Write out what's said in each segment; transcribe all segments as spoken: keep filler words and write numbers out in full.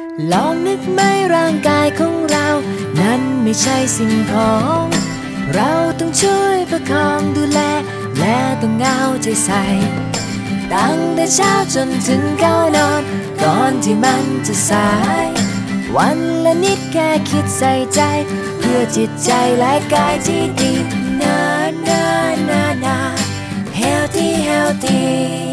ลองนึกไหมร่างกายของเรานั้นไม่ใช่สิ่งของเราต้องช่วยประคองดูแลและต้องเอาใจใส่ตั้งแต่เช้าจนถึงเข้านอนก่อนที่มันจะสายวันละนิดแค่คิดใส่ใจเพื่อจิตใจและกายที่ดีนานานานา healthy healthy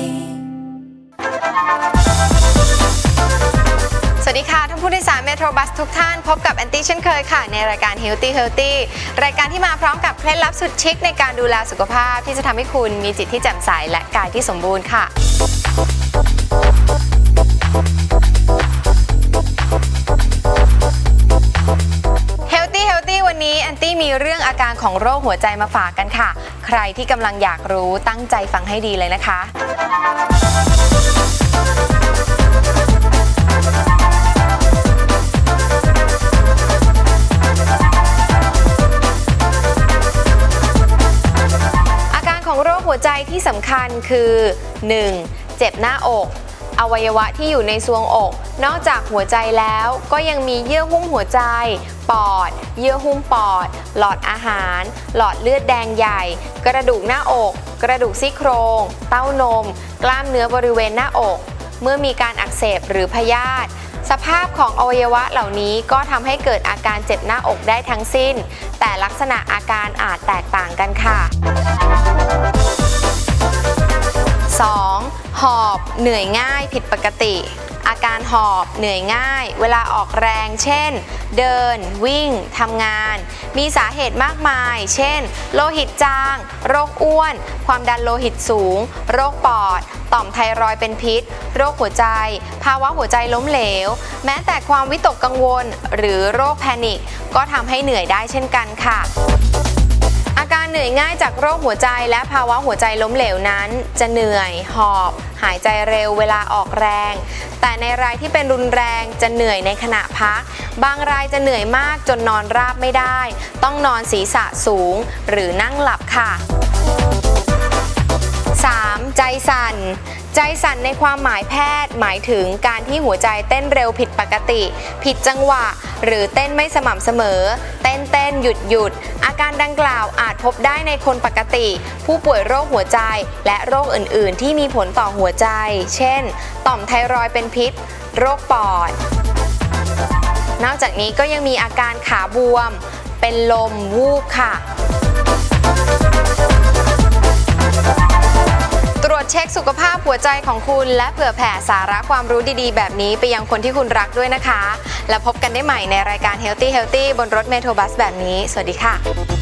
สวัสดีค่ะท่านผู้โดยสารเมโทรบัสทุกท่านพบกับแอนตี้เช่นเคยค่ะในรายการ Healthy Healthy รายการที่มาพร้อมกับเคล็ดลับสุดชิคในการดูแลสุขภาพที่จะทำให้คุณมีจิตที่แจ่มใสและกายที่สมบูรณ์ค่ะHealthy Healthy วันนี้แอนตี้มีเรื่องอาการของโรคหัวใจมาฝากกันค่ะใครที่กำลังอยากรู้ตั้งใจฟังให้ดีเลยนะคะของโรคหัวใจที่สำคัญคือ หนึ่ง. เจ็บหน้าอกอวัยวะที่อยู่ในทรวงอกนอกจากหัวใจแล้วก็ยังมีเยื่อหุ้มหัวใจปอดเยื่อหุ้มปอดหลอดอาหารหลอดเลือดแดงใหญ่กระดูกหน้าอกกระดูกซี่โครงเต้านมกล้ามเนื้อบริเวณหน้าอกเมื่อมีการอักเสบหรือพยาธิสภาพของอวัยวะเหล่านี้ก็ทำให้เกิดอาการเจ็บหน้าอกได้ทั้งสิ้นแต่ลักษณะอาการอาจแตกต่างกันค่ะสอง. หอบเหนื่อยง่ายผิดปกติอาการหอบเหนื่อยง่ายเวลาออกแรงเช่นเดินวิ่งทำงานมีสาเหตุมากมายเช่นโลหิตจางโรคอ้วนความดันโลหิตสูงโรคปอดต่อมไทรอยด์เป็นพิษโรคหัวใจภาวะหัวใจล้มเหลวแม้แต่ความวิตกกังวลหรือโรคแพนิคก็ทำให้เหนื่อยได้เช่นกันค่ะอาการเหนื่อยง่ายจากโรคหัวใจและภาวะหัวใจล้มเหลวนั้นจะเหนื่อยหอบหายใจเร็วเวลาออกแรงแต่ในรายที่เป็นรุนแรงจะเหนื่อยในขณะพักบางรายจะเหนื่อยมากจนนอนราบไม่ได้ต้องนอนศีรษะสูงหรือนั่งหลับค่ะ สาม. ใจสั่นใจสั่นในความหมายแพทย์หมายถึงการที่หัวใจเต้นเร็วผิดปกติผิดจังหวะหรือเต้นไม่สม่ำเสมอเต้นเต้นหยุดหยุดอาการดังกล่าวอาจพบได้ในคนปกติผู้ป่วยโรคหัวใจและโรคอื่นๆที่มีผลต่อหัวใจเช่นต่อมไทรอยด์เป็นพิษโรคปอดนอกจากนี้ก็ยังมีอาการขาบวมเป็นลมวูบค่ะตรวจเช็คสุขภาพหัวใจของคุณและเผื่อแผ่สาระความรู้ดีๆแบบนี้ไปยังคนที่คุณรักด้วยนะคะแล้วพบกันได้ใหม่ในรายการ Healthy Healthy บนรถเมโทรบัสแบบนี้สวัสดีค่ะ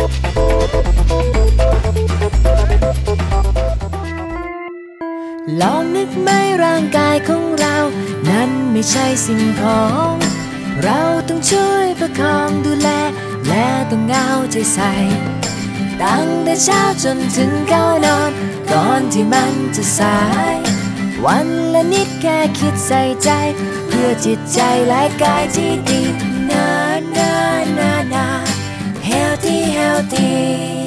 ลองนึกไหมร่างกายของเรานั้นไม่ใช่สิ่งของเราต้องช่วยประคองดูแลและต้องเอาใจใส่ตั้งแต่เช้าจนถึงเข้านอนก่อนที่มันจะสายวันละนิดแค่คิดใส่ใจเพื่อจิตใจและกายที่ดีนานานานา healthy healthy